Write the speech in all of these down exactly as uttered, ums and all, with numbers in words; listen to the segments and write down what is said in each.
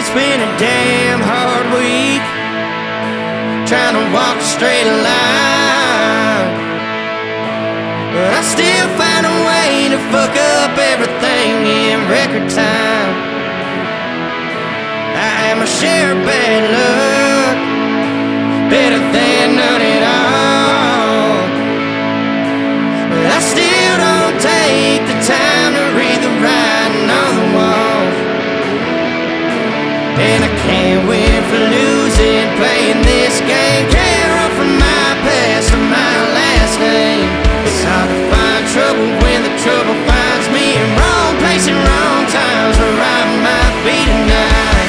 It's been a damn hard week, trying to walk a straight line, but I still find a way to fuck up everything in record time. I had my share of bad luck, better than none at all, but I still don't take the time to read the writing on the wall. And I can't win for losing, playing this game. Can't run from my past or my last name. It's hard to find trouble when the trouble finds me in wrong place and wrong times, where I might be tonight.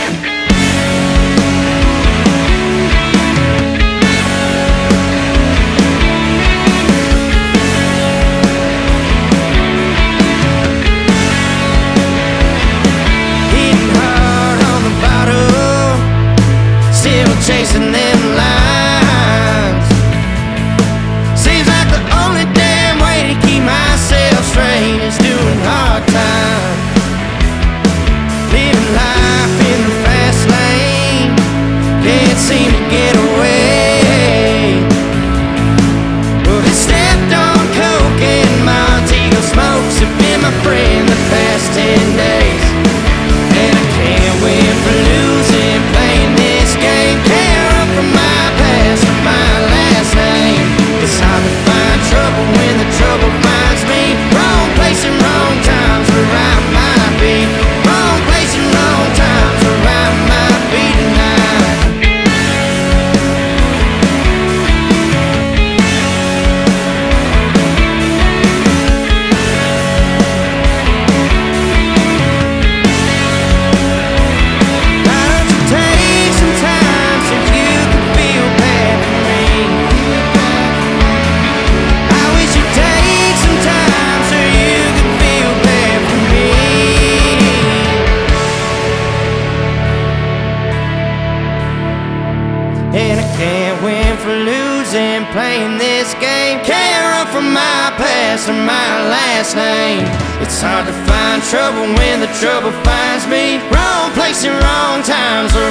Chasing them lines seems like the only damn way to keep myself straight is doing hard time. Living life in the fast lane, can't seem to get away. Well, they stepped on coke and Montego smokes have been my friend the past ten days. And I can't win for losing, playing this game. Can't run from my past or my last name. It's hard to find trouble when the trouble finds me. Wrong place and wrong times, where I might be. Wrong place and wrong times, where I might be tonight. And I can't win for losing, playing this game. Can't run from my past or my last name. It's hard to find trouble when the trouble finds me. Wrong place and wrong times.